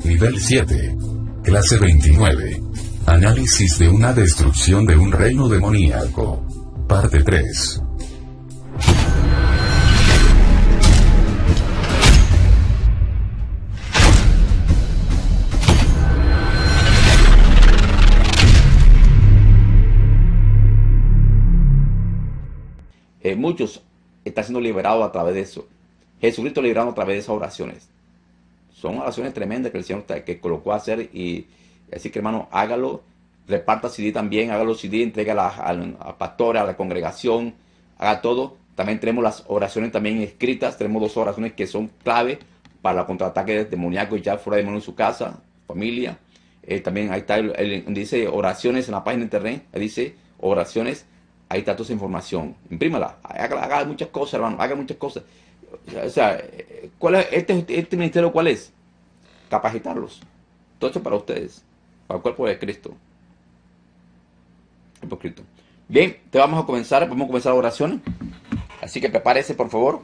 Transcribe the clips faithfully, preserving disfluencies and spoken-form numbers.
Nivel siete. Clase veintinueve. Análisis de una destrucción de un reino demoníaco. Parte tres. Eh, muchos están siendo liberados a través de eso. Jesucristo liberando a través de esas oraciones. Son oraciones tremendas que el Señor te, que colocó a hacer. Y así que, hermano, hágalo. Reparta C D también. Hágalo C D. Entrega a, a, a pastores, a la congregación. Haga todo. También tenemos las oraciones también escritas. Tenemos dos oraciones que son clave para el contraataque demoníaco y ya fuera de demonio en su casa, familia. Eh, también ahí está, el, el, dice oraciones en la página de internet. Ahí dice oraciones. Ahí está toda esa información. Imprímala. Haga, haga muchas cosas, hermano. Haga muchas cosas. O sea, ¿cuál es este, este ministerio cuál es? Capacitarlos. Todo esto para ustedes. Para el cuerpo de Cristo. El Cristo. Bien, te vamos a comenzar. Vamos a comenzar la oración. Así que prepárese, por favor.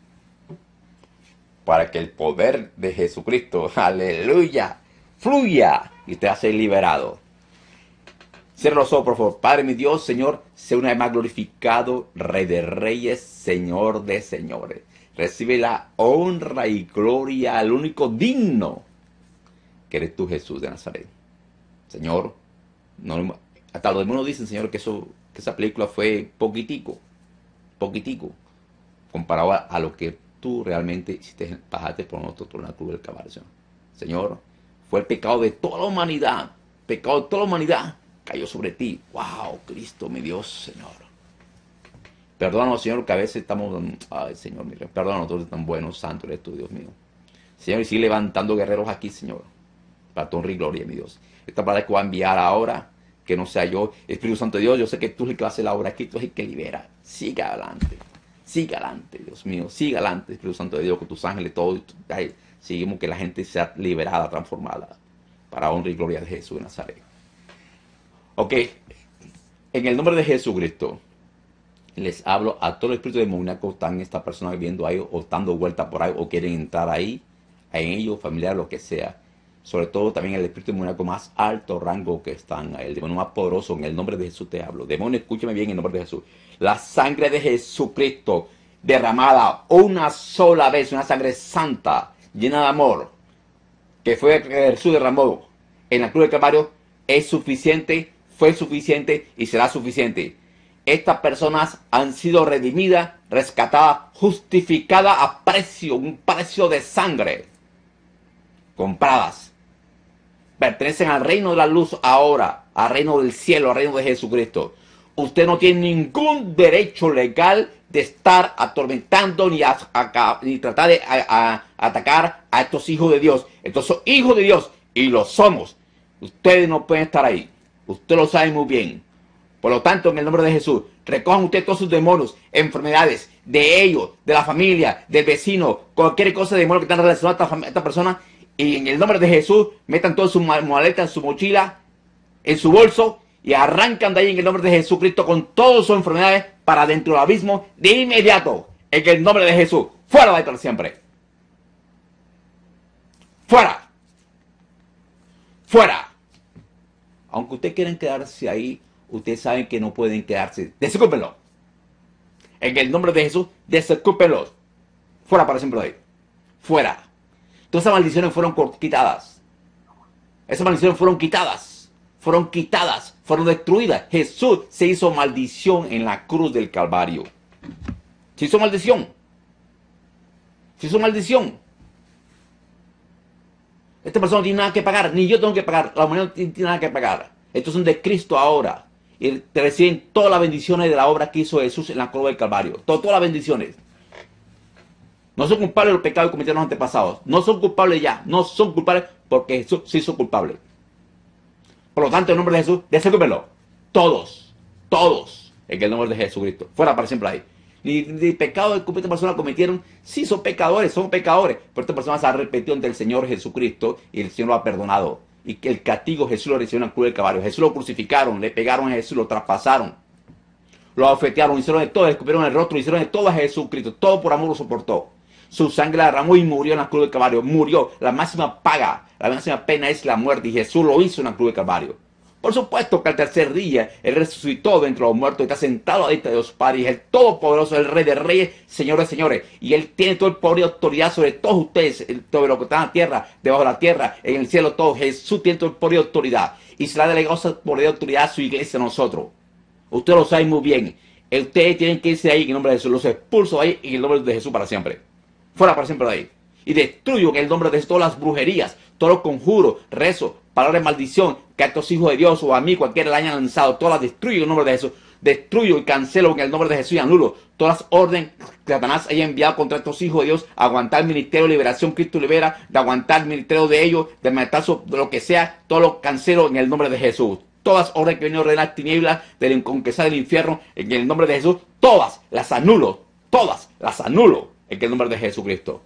Para que el poder de Jesucristo, aleluya, fluya y te hace liberado. Cierra los ojos, por favor. Padre, mi Dios, Señor, sea una vez más glorificado, Rey de Reyes, Señor de Señores. Recibe la honra y gloria al único digno, que eres tú, Jesús de Nazaret. Señor, no, hasta los demonios dicen, Señor, que, eso, que esa película fue poquitico, poquitico, comparado a, a lo que tú realmente hiciste, bajaste por nosotros por la cruz del Calvario, Señor. Señor, fue el pecado de toda la humanidad, pecado de toda la humanidad, cayó sobre ti. Wow, Cristo, mi Dios, Señor. Perdónanos, Señor, que a veces estamos... Ay, Señor, mire, perdónanos, todos tan buenos, santo eres tú, Dios mío. Señor, y sigue levantando guerreros aquí, Señor, para tu honra y gloria, mi Dios. Esta palabra que voy a enviar ahora, que no sea yo, Espíritu Santo de Dios, yo sé que tú es el que va a hacer la obra aquí, tú es el que libera. Siga adelante, siga adelante, Dios mío, siga adelante, Espíritu Santo de Dios, con tus ángeles, todo. Ay, seguimos que la gente sea liberada, transformada, para honra y gloria de Jesús de Nazaret. Ok, en el nombre de Jesucristo, les hablo a todos los espíritus demoníacos que están esta persona viviendo ahí, o dando vuelta por ahí, o quieren entrar ahí, en ellos, familiar, lo que sea. Sobre todo también el espíritu demoníaco más alto rango que están, el demonio más poderoso, en el nombre de Jesús te hablo. Demonio, escúchame bien en el nombre de Jesús. La sangre de Jesucristo derramada una sola vez, una sangre santa, llena de amor, que fue que Jesús derramó en la cruz del Calvario, es suficiente, fue suficiente y será suficiente. Estas personas han sido redimidas, rescatadas, justificadas a precio, un precio de sangre, compradas. Pertenecen al reino de la luz ahora, al reino del cielo, al reino de Jesucristo. Usted no tiene ningún derecho legal de estar atormentando ni, a, a, ni tratar de a, a, atacar a estos hijos de Dios. Estos son hijos de Dios y lo somos. Ustedes no pueden estar ahí. Usted lo sabe muy bien. Por lo tanto, en el nombre de Jesús, recojan ustedes todos sus demonios, enfermedades, de ellos, de la familia, del vecino, cualquier cosa de demonio que están relacionados a esta, a esta persona. Y en el nombre de Jesús, metan todas sus maletas en su mochila, en su bolso, y arrancan de ahí en el nombre de Jesucristo con todas sus enfermedades para dentro del abismo de inmediato. En el nombre de Jesús. Fuera de ahí para siempre. Fuera. Fuera. Aunque ustedes quieran quedarse ahí, ustedes saben que no pueden quedarse. Desocúpenlo. En el nombre de Jesús, desocúpenlos. Fuera para siempre de ahí. Fuera. Todas esas maldiciones fueron quitadas. Esas maldiciones fueron quitadas. Fueron quitadas. Fueron destruidas. Jesús se hizo maldición en la cruz del Calvario. Se hizo maldición. Se hizo maldición. Esta persona no tiene nada que pagar. Ni yo tengo que pagar. La humanidad no tiene nada que pagar. Estos son de Cristo ahora. Y te reciben todas las bendiciones de la obra que hizo Jesús en la cruz del Calvario. Todas, todas las bendiciones. No son culpables de los pecados que cometieron los antepasados. No son culpables ya. No son culpables porque Jesús se hizo culpable. Por lo tanto, en el nombre de Jesús, desocúpenlo. Todos. Todos. En el nombre de Jesucristo. Fuera para siempre ahí. Ni, ni pecado que esta persona cometieron. Sí, son pecadores. Son pecadores. Pero esta persona se ha arrepentido ante el Señor Jesucristo. Y el Señor lo ha perdonado. Y que el castigo Jesús lo recibió en la cruz del Calvario. Jesús lo crucificaron. Le pegaron a Jesús. Lo traspasaron. Lo afetearon. Hicieron de todo. Le escupieron el rostro. Hicieron de todo a Jesucristo. Todo por amor lo soportó. Su sangre la derramó y murió en la cruz del Calvario. Murió. La máxima paga, la máxima pena es la muerte. Y Jesús lo hizo en la cruz del Calvario. Por supuesto que al tercer día Él resucitó de entre los muertos y está sentado a la diestra de Dios Padre. Y es el Todopoderoso, el Rey de Reyes, Señor de Señores. Y Él tiene todo el poder y autoridad sobre todos ustedes, sobre lo que está en la tierra, debajo de la tierra, en el cielo, todo. Jesús tiene todo el poder y autoridad. Y se le ha delegado ese poder y autoridad a su iglesia, a nosotros. Ustedes lo saben muy bien. Ustedes tienen que irse de ahí en el nombre de Jesús. Los expulso ahí en el nombre de Jesús para siempre. Fuera para siempre de ahí. Y destruyo en el nombre de Jesús todas las brujerías, todos los conjuros, rezos, palabras de maldición que a estos hijos de Dios o a mí cualquiera le hayan lanzado. Todas las destruyo en el nombre de Jesús. Destruyo y cancelo en el nombre de Jesús y anulo todas las órdenes que Satanás haya enviado contra estos hijos de Dios, a aguantar el ministerio de liberación, Cristo libera, de aguantar el ministerio de ellos, de matar de lo que sea, todo lo cancelo en el nombre de Jesús. Todas órdenes que vienen a ordenar tinieblas, del conquistar del infierno, en el nombre de Jesús, todas las anulo, todas las anulo en el nombre de Jesucristo.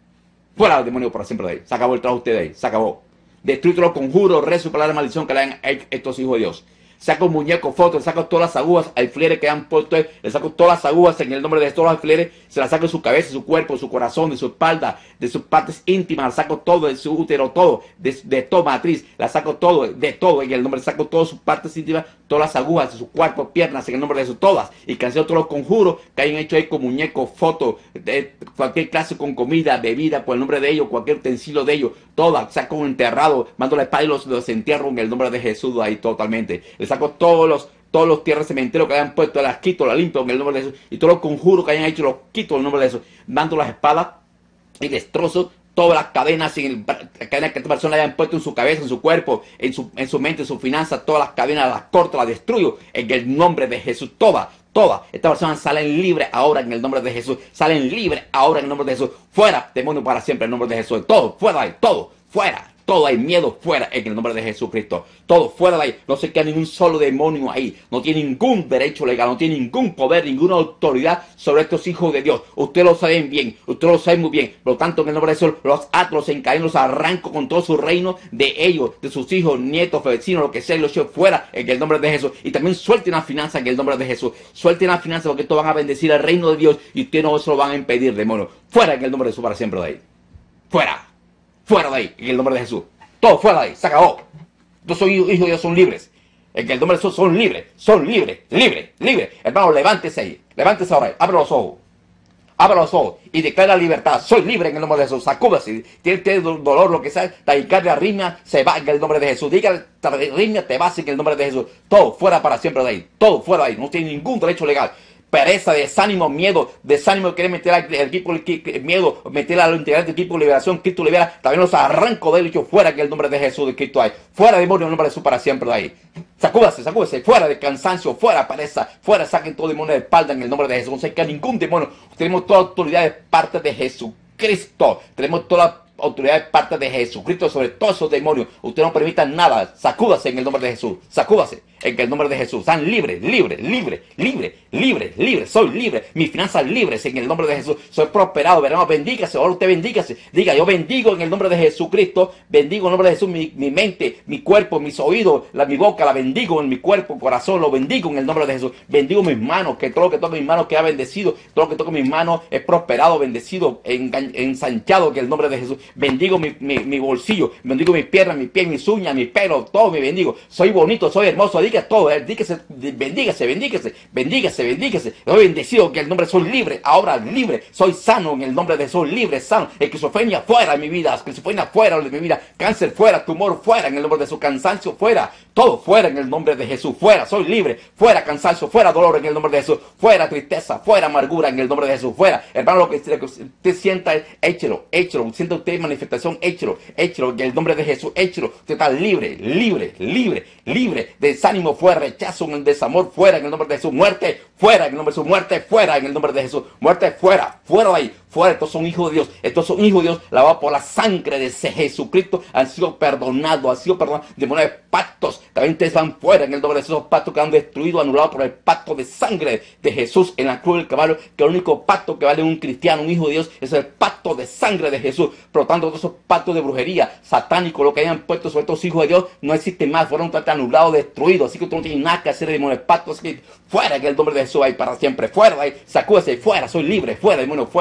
Fuera el demonio para siempre de ahí. Se acabó el trabajo de ustedes ahí. Se acabó. Destruyo los conjuros, rezos y palabras de maldición que le han hecho estos hijos de Dios. Saco muñecos, fotos, le saco todas las agujas, alfileres que han puesto, le saco todas las agujas en el nombre de todos los alfileres, se las saco de su cabeza, de su cuerpo, de su corazón, de su espalda, de sus partes íntimas, las saco todo, de su útero, todo, de, de toda matriz, la saco todo, de todo, en el nombre, le saco todas sus partes íntimas, todas las agujas de su cuerpo, piernas, en el nombre de Jesús, todas, y cancelo todos los conjuros que hayan hecho ahí con muñecos, fotos, de cualquier clase con comida, bebida, por el nombre de ellos, cualquier utensilio de ellos, todas, saco un enterrado, mando la espada y los, los entierro en el nombre de Jesús ahí totalmente. Le saco todos los, todos los tierras cementerios que hayan puesto, las quito, las limpio en el nombre de Jesús. Y todos los conjuros que hayan hecho, los quito en el nombre de Jesús. Mando las espadas y destrozo todas las cadenas, en el, cadenas que esta persona hayan puesto en su cabeza, en su cuerpo, en su, en su mente, en su finanzas, todas las cadenas las corto, las destruyo en el nombre de Jesús. Todas, todas. Estas personas salen libres ahora en el nombre de Jesús. Salen libres ahora en el nombre de Jesús. Fuera, demonio para siempre en el nombre de Jesús. Todo, fuera de ahí, todo, fuera. Todo hay miedo fuera en el nombre de Jesucristo. Todo fuera de ahí. No se queda ningún solo demonio ahí. No tiene ningún derecho legal. No tiene ningún poder, ninguna autoridad sobre estos hijos de Dios. Ustedes lo saben bien. Ustedes lo saben muy bien. Por lo tanto, en el nombre de Jesús, los ato, los encadeno, los arranco con todo su reino de ellos, de sus hijos, nietos, vecinos, lo que sea, y los echo fuera en el nombre de Jesús. Y también suelten las finanzas en el nombre de Jesús. Suelten las finanzas porque esto van a bendecir el reino de Dios y ustedes no se lo van a impedir, demonio. Fuera en el nombre de Jesús para siempre de ahí. Fuera. Fuera de ahí, en el nombre de Jesús. Todo fuera de ahí, se acabó. Yo soy hijo de Dios, son libres. En el nombre de Jesús son libres, son libres, libres, libres. Hermano, levántese ahí, levántese ahora, abre los ojos. Abre los ojos y declara libertad. Soy libre en el nombre de Jesús. Sacúdase. Tiene usted dolor, lo que sea. Taquicardia, arritmia, se va en el nombre de Jesús. Diga, arritmia, te vas en el nombre de Jesús. Todo fuera para siempre de ahí. Todo fuera de ahí. No tiene ningún derecho legal. Pereza, desánimo, miedo, desánimo, quiere meter al equipo, miedo, meter a los integrantes del equipo de liberación, Cristo libera, también los arranco de él y yo fuera en el nombre de Jesús de Cristo hay, fuera demonio en el nombre de Jesús para siempre de ahí, sacúdase, sacúdase, fuera de cansancio, fuera pereza, fuera, saquen todo demonio de espalda en el nombre de Jesús, no se queda ningún demonio, tenemos toda autoridad de parte de Jesucristo, tenemos toda autoridad de parte de Jesucristo sobre todos esos demonios. Usted no permita nada. Sacúdase en el nombre de Jesús. Sacúdase en el nombre de Jesús. Están libres, libres, libres, libres, libres, libres. Soy libre. Mis finanzas libres en el nombre de Jesús. Soy prosperado. Veremos, bendígase. Ahora usted bendígase. Diga, yo bendigo en el nombre de Jesucristo. Bendigo en el nombre de Jesús mi, mi mente, mi cuerpo, mis oídos, la, mi boca. La bendigo en mi cuerpo, corazón. Lo bendigo en el nombre de Jesús. Bendigo mis manos. Que todo lo que toque mis manos queda bendecido. Todo lo que toque mis manos es prosperado, bendecido, ensanchado en el nombre de Jesús. Bendigo mi, mi, mi bolsillo, bendigo mis piernas, mis pies, mis uñas, mis pelos, todo me bendigo. Soy bonito, soy hermoso, diga todo, eh, dígase, bendígase, bendígase, bendígase, bendígase. Soy bendecido en el nombre, soy libre, ahora libre, soy sano en el nombre de Jesús, libre, sano. Esquizofrenia fuera de mi vida, esquizofrenia fuera de mi vida, cáncer fuera, tumor fuera en el nombre de Jesús, cansancio fuera, todo fuera en el nombre de Jesús, fuera, soy libre, fuera cansancio, fuera dolor en el nombre de Jesús, fuera tristeza, fuera amargura en el nombre de Jesús, fuera, hermano, lo que, lo que usted sienta, échelo, échelo, sienta usted manifestación. Échelo, échelo, en el nombre de Jesús, échelo. Usted está libre, libre, libre, libre. Desánimo fuera, rechazo, en el desamor fuera, en el nombre de Jesús. Muerte fuera, en el nombre de Jesús. Muerte fuera, en el nombre de Jesús. Muerte fuera, fuera de ahí. Fuera, estos son hijos de Dios, estos son hijos de Dios, lavados por la sangre de Jesucristo, han sido perdonados, han sido perdonados, demonios de pactos, también ustedes van fuera en el nombre de esos pactos que han destruido, anulados por el pacto de sangre de Jesús en la cruz del Calvario, que el único pacto que vale un cristiano, un hijo de Dios, es el pacto de sangre de Jesús. Por lo tanto, todos esos pactos de brujería, satánicos, lo que hayan puesto sobre estos hijos de Dios, no existen más, fueron totalmente anulados, destruidos, así que tú no tienes nada que hacer de demonios de pactos, así que fuera en el nombre de Jesús ahí para siempre, fuera de ahí, sacúdese, fuera, soy libre, fuera, demonio, fuera, en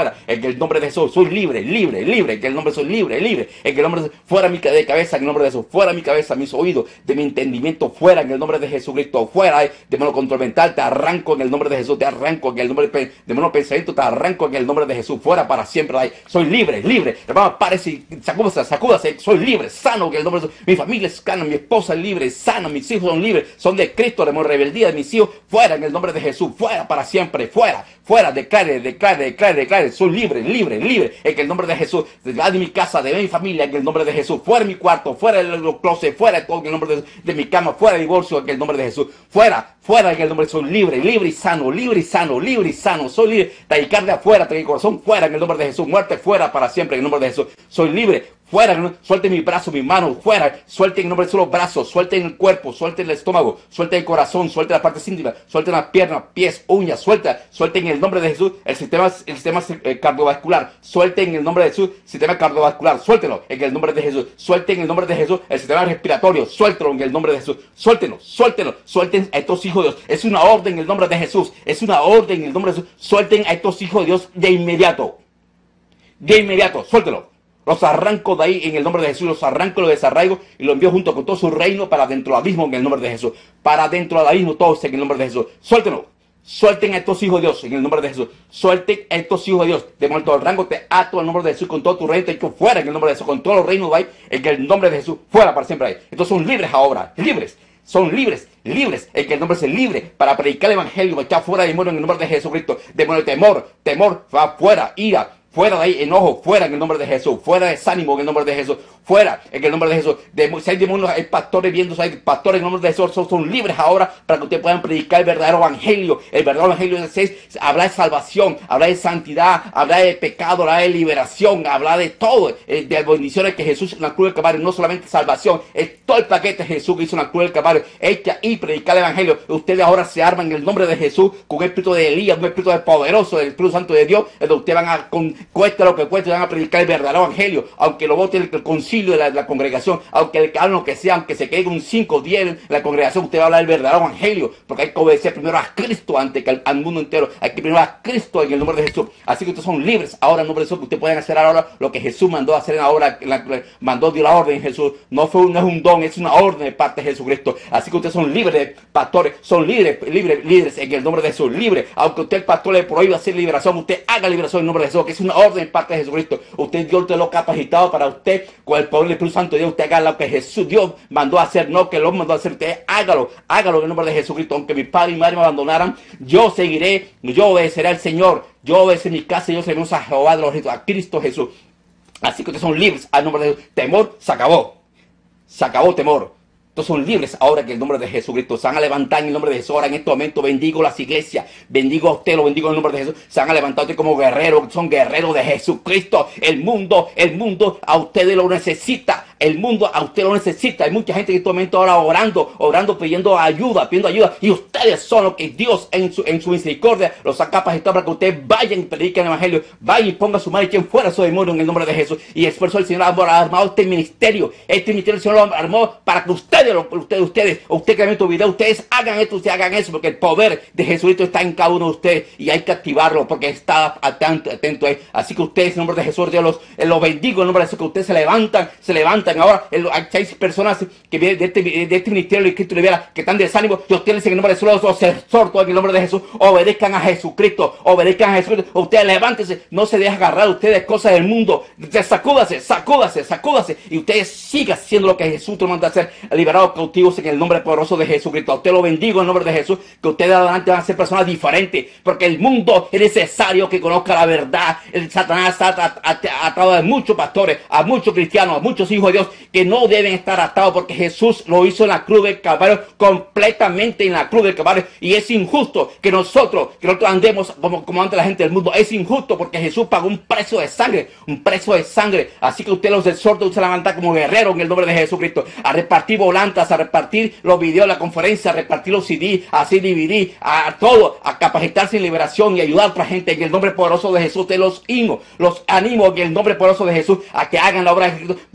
En el nombre de Jesús, soy libre, libre, libre. En el nombre de Jesús, libre, libre. En el nombre de Jesús, fuera mi de cabeza, en el nombre de Jesús, fuera mi cabeza, mis oídos, de mi entendimiento, fuera en el nombre de Jesucristo, fuera de demonio control mental, te arranco en el nombre de Jesús, te arranco en el nombre de demonio pensamiento, te arranco en el nombre de Jesús, fuera para siempre. Ay, soy libre, libre. Hermano, párese y sacúdase, sacúdase, soy libre, sano en el nombre de Jesús. Mi familia es sana, mi esposa es libre, sana, mis hijos son libres, son de Cristo, demonio rebeldía de mis hijos, fuera en el nombre de Jesús, fuera para siempre, fuera, fuera, declare, declare, declare, declare, soy libre, libre, libre, en el nombre de Jesús, de mi casa, de mi familia, en el nombre de Jesús, fuera de mi cuarto, fuera de los closets, fuera de todo en el nombre de, de mi cama, fuera de divorcio, en el nombre de Jesús, fuera, fuera en el nombre de Jesús, libre, libre y sano, libre y sano, libre y sano, soy libre, taquicardia afuera, corazón fuera en el nombre de Jesús, muerte fuera para siempre en el nombre de Jesús, soy libre. Fuera, suelten mis brazos, mis manos, fuera, suelten en nombre de Jesús los brazos, suelten el cuerpo, suelten el estómago, suelten el corazón, suelten las partes íntimas, suelten las piernas, pies, uñas, suelta, suelten en el nombre de Jesús el sistema, el sistema eh, cardiovascular, suelten en el nombre de Jesús el sistema cardiovascular, suéltenlo en el nombre de Jesús, suelten en el nombre de Jesús el sistema respiratorio, suéltenlo en el nombre de Jesús, suéltenlo, suéltenlo, suelten a estos hijos de Dios, es una orden en el nombre de Jesús, es una orden en el nombre de Jesús, suelten a estos hijos de Dios de inmediato, de inmediato, suéltenlo. Los arranco de ahí en el nombre de Jesús, los arranco, los desarraigo y los envío junto con todo su reino para dentro del abismo en el nombre de Jesús. Para dentro del abismo todos en el nombre de Jesús. Suéltenlo. Suelten a estos hijos de Dios en el nombre de Jesús. Suelten a estos hijos de Dios. De momento al rango te ato en el nombre de Jesús con todo tu reino. Te echo fuera en el nombre de Jesús. Con todos los reinos de ahí en el nombre de Jesús. Fuera para siempre ahí. Entonces son libres ahora. Libres. Son libres, libres, en que el nombre es libre para predicar el evangelio, echar fuera demonio en el nombre de Jesucristo. Demonio de temor, temor, va fuera, ira. Fuera de ahí, enojo, fuera en el nombre de Jesús. Fuera desánimo en el nombre de Jesús. Fuera en el nombre de Jesús. De, si hay demonios, hay pastores viendo, hay pastores en el nombre de Jesús. Son, son libres ahora para que ustedes puedan predicar el verdadero evangelio. El verdadero evangelio es, es hablar de salvación, hablar de santidad, hablar de pecado, hablar de liberación, hablar de todo, eh, de bendiciones que Jesús en la cruz del Calvario. No solamente salvación, es todo el paquete de Jesús que hizo en la cruz del Calvario. Echa y predicar el evangelio. Ustedes ahora se arman en el nombre de Jesús con un espíritu de Elías, un espíritu de poderoso, del Espíritu Santo de Dios, donde ustedes van a con, cueste lo que cueste, van a predicar el verdadero evangelio, aunque lo vote el, el concilio de la, de la congregación, aunque le hagan lo que sea, aunque se quede un cinco o diez en la congregación, usted va a hablar del verdadero evangelio, porque hay que obedecer primero a Cristo antes que al, al mundo entero, hay que primero a Cristo en el nombre de Jesús. Así que ustedes son libres ahora en nombre de Jesús, que ustedes pueden hacer ahora lo que Jesús mandó a hacer ahora, la, la, mandó dio la orden Jesús, no fue no es un don, es una orden de parte de Jesucristo. Así que ustedes son libres, pastores, son libres, libres, líderes en el nombre de Jesús, libres, aunque usted el pastor le prohíba hacer liberación, usted haga liberación en nombre de Jesús, que es una orden de parte de Jesucristo. Usted Dios te lo ha capacitado para usted con el poder del Espíritu Santo de Dios, usted haga lo que Jesús Dios mandó a hacer, no que lo mandó a hacer, usted hágalo, hágalo en el nombre de Jesucristo. Aunque mi padre y mi madre me abandonaran, yo seguiré, yo obedeceré al Señor, yo obedeceré mi casa y yo seré a Jehová de los ejércitos, a Cristo Jesús. Así que ustedes son libres al nombre de Jesús. Temor se acabó, se acabó temor. Entonces son libres ahora que en el nombre de Jesucristo se van a levantar en el nombre de Jesús. Ahora en este momento bendigo las iglesias, bendigo a usted, lo bendigo en el nombre de Jesús. Se van a levantar usted como guerreros, son guerreros de Jesucristo. El mundo, el mundo a ustedes lo necesita. El mundo a usted lo necesita. Hay mucha gente en este momento ahora orando, orando, pidiendo ayuda, pidiendo ayuda. Y ustedes son los que Dios en su, en su misericordia los ha capacitado para que ustedes vayan y prediquen el evangelio. Vayan y pongan su mano y quien fuera su demonio en el nombre de Jesús. Y es por eso el Señor ha armado este ministerio. Este ministerio el Señor lo armó para que ustedes, ustedes, ustedes, usted que ven tu video, ustedes hagan esto, ustedes hagan eso, porque el poder de Jesucristo está en cada uno de ustedes y hay que activarlo porque está atento, atento ahí. Así que ustedes en el nombre de Jesús, Dios los, los bendigo en el nombre de Jesús, que ustedes se levantan, se levantan. Ahora hay personas que vienen de este, de este ministerio de Cristo Libera, que están de desánimo, y ustedes en el nombre de Jesús los exhorto en el nombre de Jesús, obedezcan a Jesucristo, obedezcan a Jesucristo. Ustedes levántense, no se dejen agarrar ustedes cosas del mundo, sacúdase, sacúdase, sacúdase, y ustedes sigan haciendo lo que Jesús te manda a hacer, liberados cautivos en el nombre poderoso de Jesucristo. A usted lo bendigo en el nombre de Jesús, que ustedes adelante van a ser personas diferentes, porque el mundo es necesario que conozca la verdad. El Satanás está atado a muchos pastores, a muchos cristianos, a muchos hijos de Dios, que no deben estar atados, porque Jesús lo hizo en la cruz del Calvario, completamente en la cruz del Calvario, y es injusto que nosotros, que nosotros andemos como, como ante la gente del mundo. Es injusto porque Jesús pagó un precio de sangre, un precio de sangre. Así que usted los exhorta, usted se levanta como guerrero en el nombre de Jesucristo, a repartir volantas, a repartir los videos, la conferencia, a repartir los C D, a así dividir, a todo, a capacitarse en liberación y ayudar a otra gente en el nombre poderoso de Jesús. Te los animo, los animo en el nombre poderoso de Jesús a que hagan la obra de Cristo, porque hay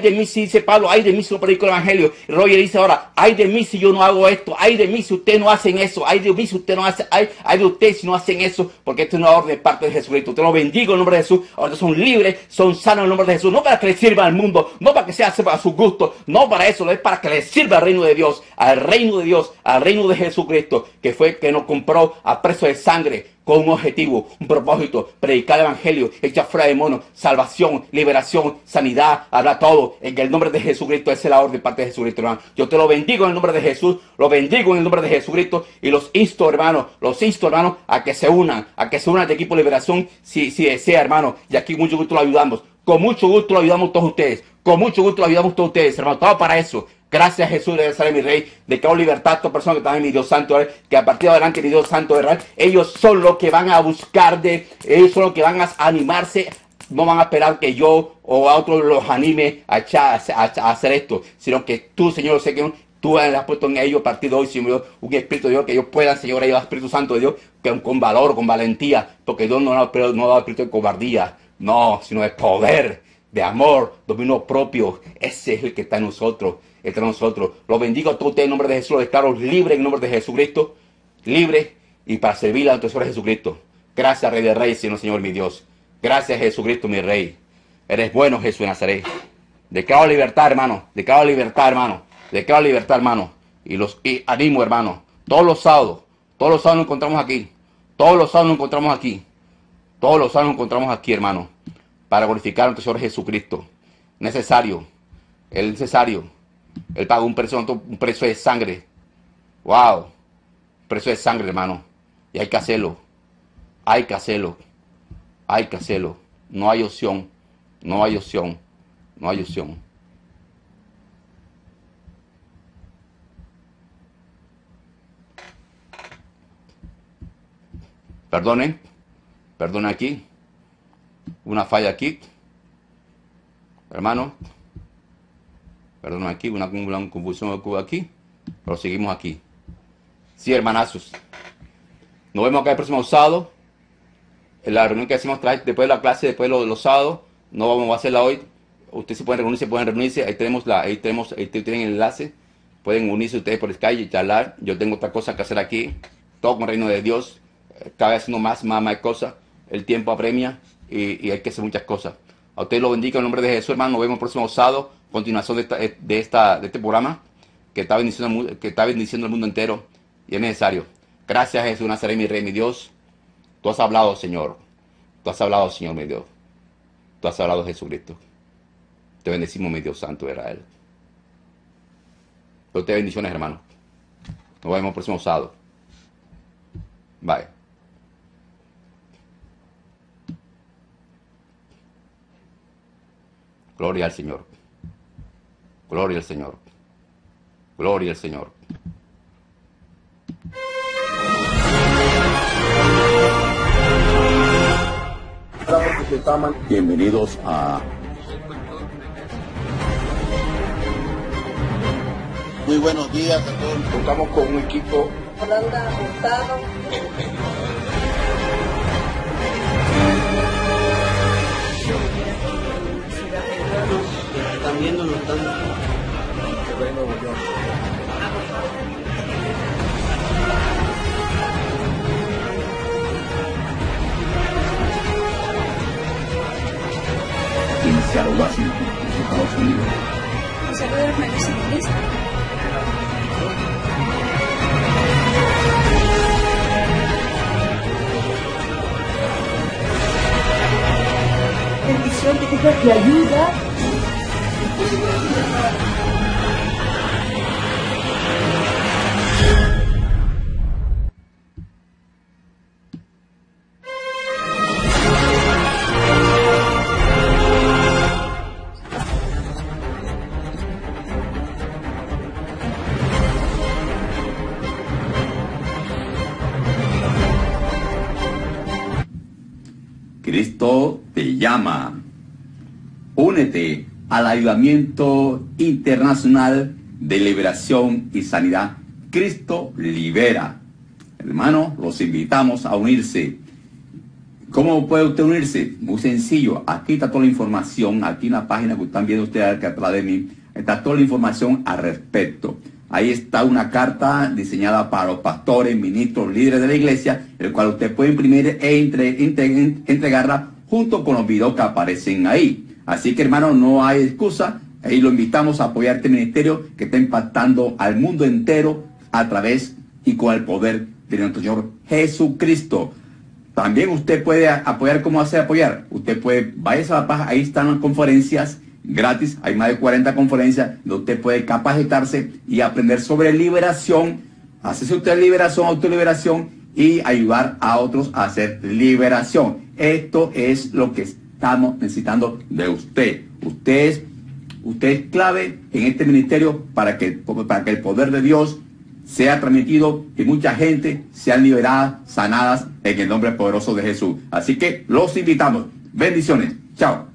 de mí si dice Pablo, ay de mí si no predico el evangelio. Y Roger dice ahora, ay de mí si yo no hago esto, ay de mí si ustedes no hacen eso, ay de mí si ustedes no hacen, ay, ay de ustedes si no hacen eso, porque esto es una orden de parte de Jesucristo. Usted lo bendigo en el nombre de Jesús, ahora son libres, son sanos en el nombre de Jesús, no para que les sirva al mundo, no para que sea a su gusto, no para eso, es para que les sirva al reino de Dios, al reino de Dios, al reino de Jesucristo, que fue el que nos compró a precio de sangre, con un objetivo, un propósito, predicar el evangelio, echar fuera demonios, salvación, liberación, sanidad, habla todo. En el nombre de Jesucristo, esa es la orden de parte de Jesucristo, hermano. Yo te lo bendigo en el nombre de Jesús, lo bendigo en el nombre de Jesucristo y los insto, hermano, los insto, hermano, a que se unan, a que se unan de equipo de liberación si, si desea, hermano. Y aquí mucho gusto lo ayudamos, con mucho gusto lo ayudamos todos ustedes, con mucho gusto lo ayudamos todos ustedes, hermano, todo para eso. Gracias Jesús de Nazaret, mi Rey. Declaro libertad a estas personas que están en mi Dios Santo, que a partir de adelante mi Dios Santo, ¿verdad? Ellos son los que van a buscar de, ellos son los que van a animarse. No van a esperar que yo o a otros los anime a, echar, a, a hacer esto, sino que tú, Señor, sé que tú has puesto en ellos a partir de hoy, Señor, un Espíritu de Dios, que ellos puedan, Señor, ellos, Espíritu Santo de Dios, que con valor, con valentía, porque Dios no ha no, no dado espíritu de cobardía, no, sino de poder, de amor, dominio propio. Ese es el que está en nosotros. Entre nosotros. Lo bendigo a todos ustedes en nombre de Jesús. Los declaro libres en nombre de Jesucristo. Libre y para servir a nuestro Señor Jesucristo. Gracias, Rey de Reyes, Señor, Señor, mi Dios. Gracias, Jesucristo, mi Rey. Eres bueno, Jesús de Nazaret. Declaro libertad, hermano. Declaro libertad, hermano. Declaro libertad, hermano. Y los y animo, hermano. Todos los sábados. Todos los sábados nos encontramos aquí. Todos los sábados nos encontramos aquí. Todos los sábados nos encontramos aquí, hermano. Para glorificar a nuestro Señor Jesucristo. Necesario. El necesario. Él pagó un precio, un precio de sangre. Wow. Un precio de sangre, hermano. Y hay que hacerlo. Hay que hacerlo. Hay que hacerlo. No hay opción. No hay opción. No hay opción. Perdonen. Perdonen aquí. Una falla aquí. Hermano. Perdón, aquí, una, una confusión aquí, pero seguimos aquí. Sí, hermanazos. Nos vemos acá el próximo sábado. En la reunión que hacemos después de la clase, después de los, los sábados. No vamos a hacerla hoy. Ustedes se pueden reunirse, pueden reunirse. Ahí tenemos la, ahí tenemos, ahí tienen el enlace. Pueden unirse ustedes por Skype y charlar. Yo tengo otra cosa que hacer aquí. Todo con el reino de Dios. Cada vez haciendo más, más, más cosas. El tiempo apremia y, y hay que hacer muchas cosas. A ustedes lo bendiga en el nombre de Jesús, hermano. Nos vemos el próximo sábado. Continuación de, esta, de, esta, de este programa que está, bendiciendo, que está bendiciendo el mundo entero y es necesario. Gracias, Jesús Nazaret, mi Rey, mi Dios. Tú has hablado, Señor. Tú has hablado, Señor, mi Dios. Tú has hablado, Jesucristo. Te bendecimos, mi Dios Santo de Israel. Te bendiciones, hermano. Nos vemos el próximo sábado. Bye. Gloria al Señor. Gloria al Señor. Gloria al Señor. Bienvenidos a... Muy buenos días a todos. Contamos con un equipo. Holanda Hurtado. Están viendo, no están. en Seattle, Washington, Estados Unidos. Un saludo a hermanos en Cristo. Bendición que tenga que ayuda. Cristo te llama. Únete al Ayudamiento Internacional de Liberación y Sanidad. Cristo libera. Hermanos, los invitamos a unirse ¿Cómo puede usted unirse? Muy sencillo. Aquí está toda la información. Aquí en la página que están viendo ustedes aquí atrás de mí, está toda la información al respecto. Ahí está una carta diseñada para los pastores, ministros, líderes de la iglesia, el cual usted puede imprimir e entre, entre, entregarla junto con los videos que aparecen ahí. Así que, hermano, no hay excusa. Ahí lo invitamos a apoyar este ministerio que está impactando al mundo entero a través y con el poder de nuestro Señor Jesucristo. También usted puede apoyar. ¿Cómo hace apoyar? Usted puede, vaya a la página, ahí están las conferencias gratis, hay más de cuarenta conferencias donde usted puede capacitarse y aprender sobre liberación, hacerse usted liberación, autoliberación y ayudar a otros a hacer liberación. Esto es lo que estamos necesitando de usted. Usted es, usted es clave en este ministerio para que, para que el poder de Dios sea transmitido y mucha gente sea liberada, sanadas en el nombre poderoso de Jesús. Así que los invitamos. Bendiciones. Chao.